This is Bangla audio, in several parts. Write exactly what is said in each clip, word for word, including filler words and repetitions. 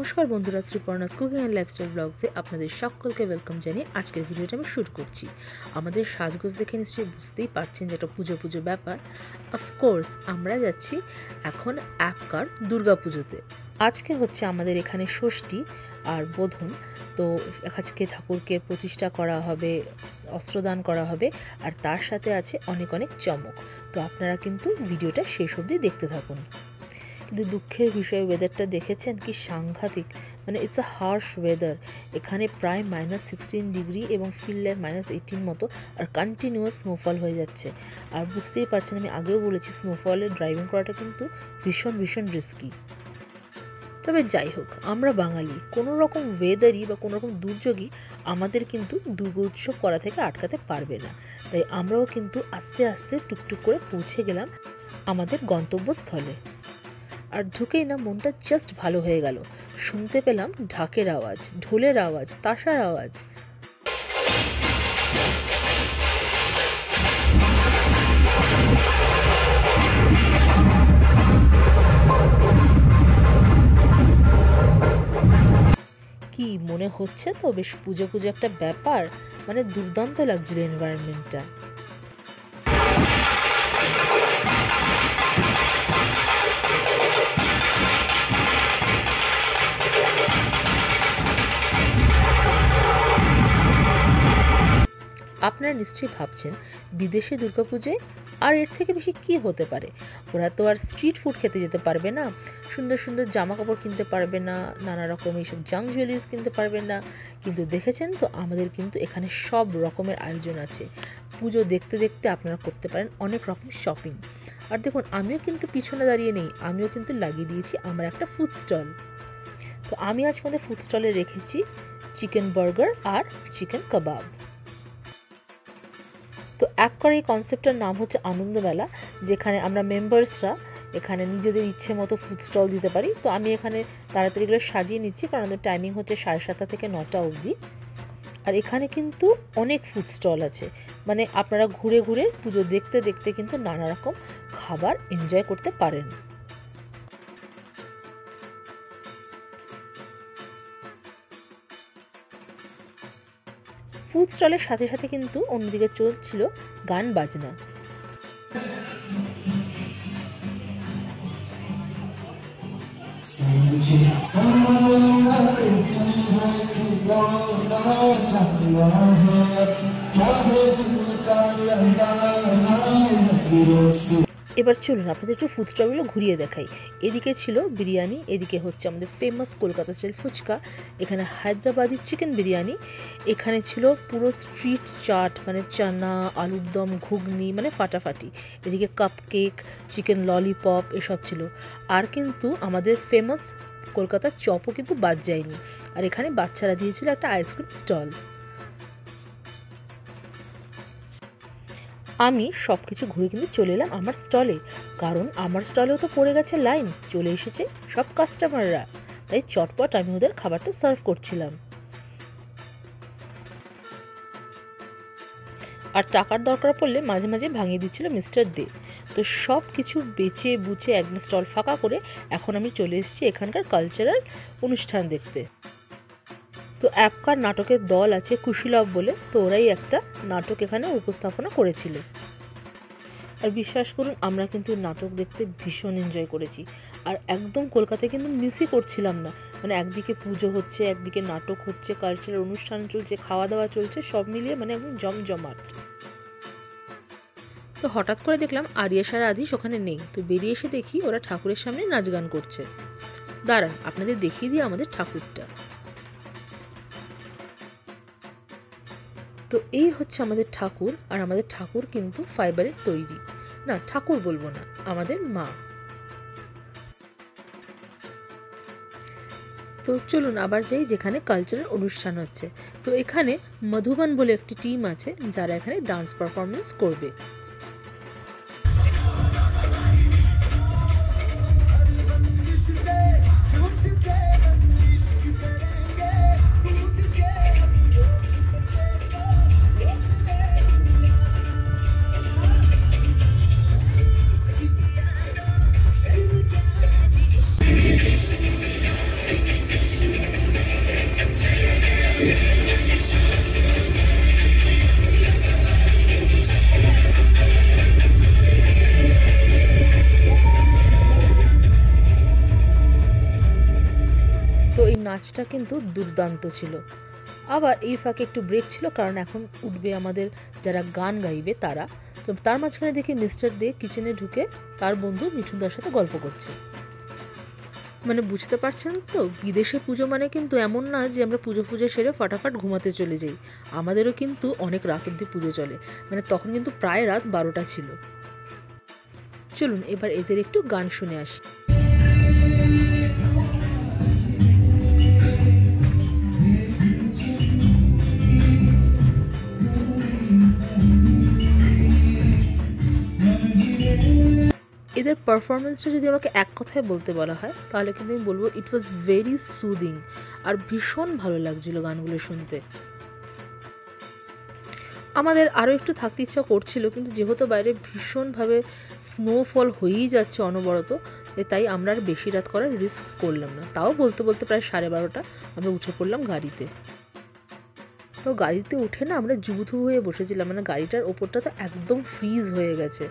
নমস্কার বন্ধুরা, শ্রীপর্ণাস কুকিং অ্যান্ড লাইফস্টাইল ব্লগসে আপনাদের সকলকে ওয়েলকাম জানিয়ে আজকের ভিডিওটা আমি শ্যুট করছি। আমাদের সাজগোজ দেখে নিশ্চয়ই বুঝতেই পারছেন যে এটা পুজো পুজো ব্যাপার। অফকোর্স আমরা যাচ্ছি এখন অ্যাপকার দুর্গা পুজোতে। আজকে হচ্ছে আমাদের এখানে ষষ্ঠী আর বোধন, তো আজকে ঠাকুরকে প্রতিষ্ঠা করা হবে, অস্ত্রদান করা হবে, আর তার সাথে আছে অনেক অনেক চমক। তো আপনারা কিন্তু ভিডিওটা শেষ অবধি দেখতে থাকুন। কিন্তু দুঃখের বিষয়, ওয়েদারটা দেখেছেন কি সাংঘাতিক, মানে ইটস আ হার্শ ওয়েদার। এখানে প্রায় মাইনাস সিক্সটিন ডিগ্রি এবং ফিল লাইক মাইনাস এইটিন মতো, আর কন্টিনিউয়াস স্নোফল হয়ে যাচ্ছে। আর বুঝতেই পারছেন, আমি আগেও বলেছি স্নোফলে ড্রাইভিং করাটা কিন্তু ভীষণ ভীষণ রিস্কি। তবে যাই হোক, আমরা বাঙালি, কোনো রকম ওয়েদারই বা কোনো রকম দুর্যোগই আমাদের কিন্তু দুর্গা উৎসব করা থেকে আটকাতে পারবে না। তাই আমরাও কিন্তু আস্তে আস্তে টুকটুক করে পৌঁছে গেলাম আমাদের গন্তব্যস্থলে। আর ঢুকেই না মনটা জাস্ট ভালো হয়ে গেল। শুনতে পেলাম ঢাকের আওয়াজ, ঢোলের আওয়াজ, তাশার আওয়াজ। কি মনে হচ্ছে তো বেশ পুজো পুজো একটা ব্যাপার, মানে দুর্দান্ত লাগছিল এনভায়রনমেন্টটা। আপনারা নিশ্চয়ই ভাবছেন বিদেশে দুর্গাপুজোয় আর এর থেকে বেশি কি হতে পারে। ওরা তো আর স্ট্রিট ফুড খেতে যেতে পারবে না, সুন্দর সুন্দর জামা কাপড় কিনতে পারবে না, নানা রকম এইসব জাঙ্ক জুয়েলারিস কিনতে পারবে না। কিন্তু দেখেছেন তো, আমাদের কিন্তু এখানে সব রকমের আয়োজন আছে। পুজো দেখতে দেখতে আপনারা করতে পারেন অনেক রকম শপিং। আর দেখুন, আমিও কিন্তু পিছনে দাঁড়িয়ে নেই, আমিও কিন্তু লাগিয়ে দিয়েছি আমার একটা ফুড স্টল। তো আমি আজকে আমাদের ফুড স্টলে রেখেছি চিকেন বার্গার আর চিকেন কাবাব। তো অ্যাপকার এই কনসেপ্টটার নাম হচ্ছে আনন্দমেলা, যেখানে আমরা মেম্বার্সরা এখানে নিজেদের ইচ্ছে মতো ফুড স্টল দিতে পারি। তো আমি এখানে তাড়াতাড়ি এগুলো সাজিয়ে নিচ্ছি, কারণ আমাদের টাইমিং হচ্ছে সাড়ে সাতটা থেকে নটা অবধি। আর এখানে কিন্তু অনেক ফুড স্টল আছে, মানে আপনারা ঘুরে ঘুরে পুজো দেখতে দেখতে কিন্তু নানা রকম খাবার এনজয় করতে পারেন। ফুড স্টলের সাথে সাথে কিন্তু অন্যদিকে চলছিল গান বাজনা। এবার চলুন আপনাদের একটু ফুড স্টলগুলো ঘুরিয়ে দেখাই। এদিকে ছিল বিরিয়ানি, এদিকে হচ্ছে আমাদের ফেমাস কলকাতা স্টাইল ফুচকা, এখানে হায়দ্রাবাদি চিকেন বিরিয়ানি, এখানে ছিল পুরো স্ট্রিট চাট, মানে চানা, আলুর দম, ঘুগনি, মানে ফাটাফাটি। এদিকে কাপ কেক, চিকেন ললিপপ এসব ছিল। আর কিন্তু আমাদের ফেমাস কলকাতার চপও কিন্তু বাদ যায়নি। আর এখানে বাচ্চারা দিয়েছিল একটা আইসক্রিম স্টল। আমি সব কিছু ঘুরে কিন্তু চলে এলাম আমার স্টলে, কারণ আমার স্টলেও তো পড়ে গেছে লাইন, চলে এসেছে সব কাস্টমাররা। তাই চটপট আমি ওদের খাবারটা সার্ভ করছিলাম। আর টাকার দরকার পড়লে মাঝে মাঝে ভাঙিয়ে দিচ্ছিল মিস্টার দে। তো সব কিছু বেচে বুচে একদম স্টল ফাঁকা করে এখন আমি চলে এসেছি এখানকার কালচারাল অনুষ্ঠান দেখতে। তো অ্যাপকার নাটকের দল আছে কুশীলব বলে, তো ওরাই একটা নাটক এখানে উপস্থাপনা করেছিল। আর বিশ্বাস করুন, আমরা কিন্তু নাটক দেখতে ভীষণ এনজয় করেছি। আর একদম কলকাতায় কিন্তু মিসই করছিলাম না, মানে একদিকে পুজো হচ্ছে, একদিকে নাটক হচ্ছে, কালচারাল অনুষ্ঠান চলছে, খাওয়া দাওয়া চলছে, সব মিলিয়ে মানে একদম জমজমাট। তো হঠাৎ করে দেখলাম আরিয়াস আর আদিশ ওখানে নেই। তো বেরিয়ে এসে দেখি ওরা ঠাকুরের সামনে নাচ গান করছে। দাঁড়ান আপনাদের দেখিয়ে দিই আমাদের ঠাকুরটা। তো এই হচ্ছে আমাদের ঠাকুর, আর আমাদের ঠাকুর কিন্তু ফাইবারের তৈরি। না, ঠাকুর বলবো না, আমাদের মা। তো চলুন আবার যাই যেখানে কালচারাল অনুষ্ঠান হচ্ছে। তো এখানে মধুবন বলে একটি টিম আছে যারা এখানে ডান্স পারফরমেন্স করবে। নাচটা কিন্তু দুর্দান্ত ছিল। আবার এই ফাঁকে একটু ব্রেক ছিল, কারণ এখন উঠবে আমাদের যারা গান গাইবে তারা। তো তার মাঝখানে দেখি মিস্টার দে কিচেনে ঢুকে তার বন্ধু মিঠুনদার সাথে গল্প করছে। মানে বুঝতে পারছেন তো, বিদেশে পুজো মানে কিন্তু এমন না যে আমরা পুজো ফুজো সেরে ফটাফট ঘুমাতে চলে যাই। আমাদেরও কিন্তু অনেক রাত অবধি পুজো চলে, মানে তখন কিন্তু প্রায় রাত বারোটা ছিল। চলুন এবার এদের একটু গান শুনে আসি। এদের পারফরমেন্সটা যদি আমাকে এক কথায় বলতে বলা হয় তাহলে কিন্তু আমি বলবো ইট ওয়াজ ভেরি সুদিং, আর ভীষণ ভালো লাগছিল গানগুলো শুনতে। আমাদের আরও একটু থাকতে ইচ্ছা করছিল, কিন্তু যেহেতু বাইরে ভীষণভাবে স্নোফল হয়েই যাচ্ছে অনবরত, তাই আমরা আর বেশি রাত করার রিস্ক করলাম না। তাও বলতে বলতে প্রায় সাড়ে বারোটা আমরা উঠে পড়লাম গাড়িতে। তো গাড়িতে উঠে না আমরা জুবুথুবু হয়ে বসেছিলাম, মানে গাড়িটার ওপরটা তো একদম ফ্রিজ হয়ে গেছে।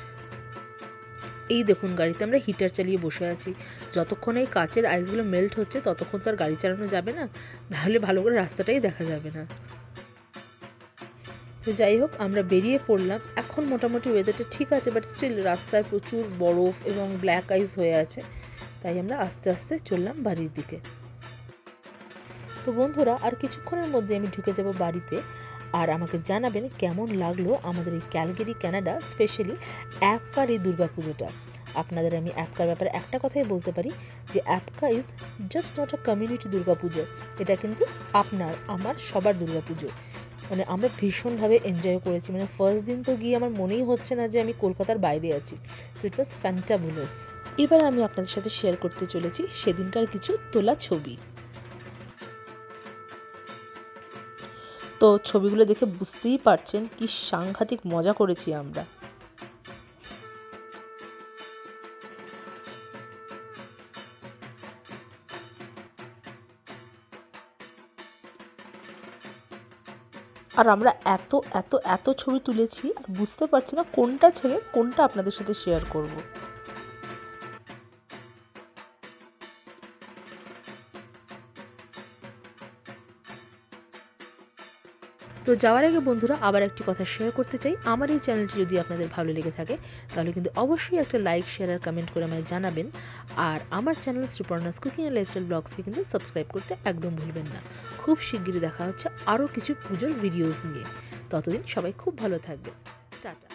এই দেখুন গাড়িতে আমরা হিটার চালিয়ে বসে আছি। যতক্ষণ এই কাচের আইসগুলো মেল্ট হচ্ছে ততক্ষণ তো আর গাড়ি চালানো যাবে না, তাহলে ভালো করে রাস্তাটাই দেখা যাবে না। তো যাই হোক আমরা বেরিয়ে পড়লাম। এখন মোটামুটি ওয়েদারটা ঠিক আছে, বাট স্টিল রাস্তায় প্রচুর বরফ এবং ব্ল্যাক আইস হয়ে আছে, তাই আমরা আস্তে আস্তে চললাম বাড়ির দিকে। তো বন্ধুরা আর কিছুক্ষণের মধ্যে আমি ঢুকে যাব বাড়িতে, আর আমাকে জানাবেন কেমন লাগলো আমাদের এই ক্যালগেরি কানাডা স্পেশালি অ্যাপকার এই দুর্গাপুজোটা। আপনাদের আমি অ্যাপকার ব্যাপারে একটা কথাই বলতে পারি যে Apka is just not a community Durga Puja, এটা কিন্তু আপনার আমার সবার দুর্গাপুজো। মানে আমরা ভীষণভাবে এনজয় করেছি, মানে ফার্স্ট দিন তো গিয়ে আমার মনেই হচ্ছে না যে আমি কলকাতার বাইরে আছি। So it was fantabulous. এবার আমি আপনাদের সাথে শেয়ার করতে চলেছি সেদিনকার কিছু তোলা ছবি। তো ছবিগুলো দেখে বুঝতেই পারছেন কি সাংঘাতিক মজা করেছি আমরা। আর আমরা এত এত এত ছবি তুলেছি আর বুঝতে পারছি না কোনটা ছেড়ে কোনটা আপনাদের সাথে শেয়ার করব। তো যাওয়ার আগে বন্ধুরা আবার একটি কথা শেয়ার করতে চাই, আমার এই চ্যানেলটি যদি আপনাদের ভালো লেগে থাকে তাহলে কিন্তু অবশ্যই একটা লাইক শেয়ার আর কমেন্ট করে আমায় জানাবেন। আর আমার channel Sriparna's cooking and lifestyle ব্লগসকে কিন্তু সাবস্ক্রাইব করতে একদম ভুলবেন না। খুব শিগগিরই দেখা হচ্ছে আরও কিছু পুজোর ভিডিওস নিয়ে। ততদিন সবাই খুব ভালো থাকবেন। টাটা।